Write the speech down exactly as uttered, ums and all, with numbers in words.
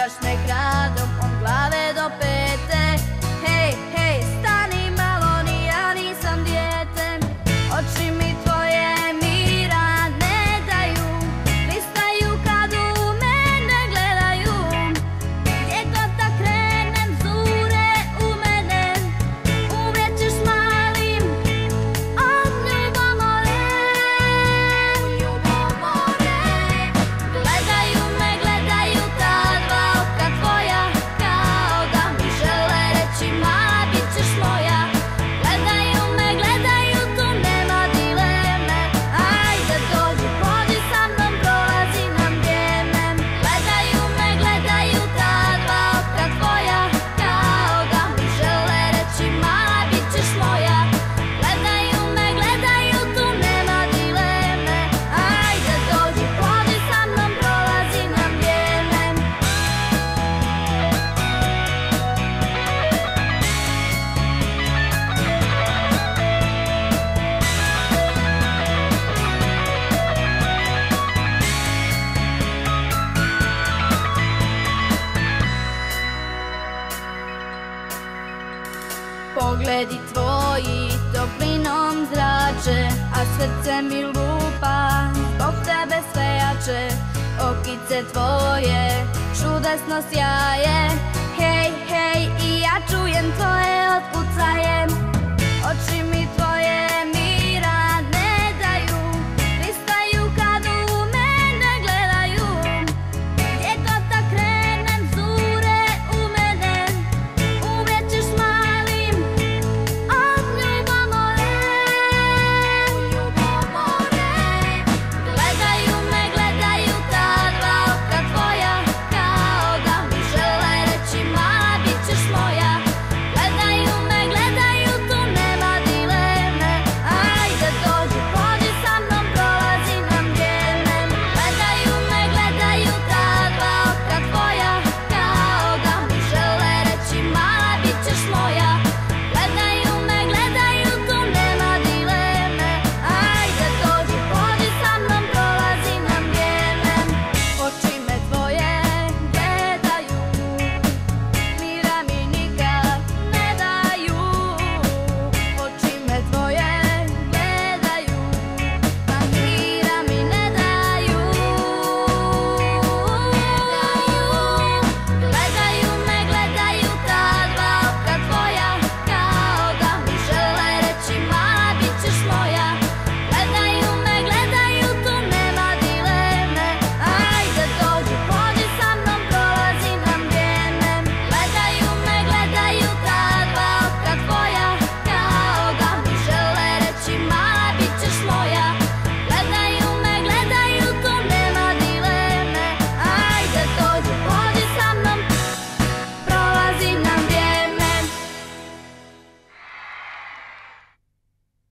Šetaš me gradom od glave do pete. Hej, hej, stani malo, ni ja nisam dijete. Oči mi tvoje mira ne daju, pristaju kad u mene gledaju. Gdje god da krenem zure u mene, uvijek ćeš malim od ljubomore. Ljubomore. Gledaju me, gledaju ta dva oka tvoja, kao da mi žele reći mala bit ćeš moja. Gledaju me, gledaju, tu nema dileme, ajde dođi, pođi sa mnom, prolazi nam vrijeme. Gledaju me, gledaju ta dva oka tvoja, kao da mi žele reći mala bit ćeš moja. Gledaju me, gledaju, tu nema dileme, ajde dođi, pođi sa mnom, prolazi nam vrijeme. Pogledi tvoji toplinom zrače, a srce mi lupa zbog tebe sve jače. Okice tvoje čudesno sjaje, hej, hej, i ja čujem tvoje otkucaje.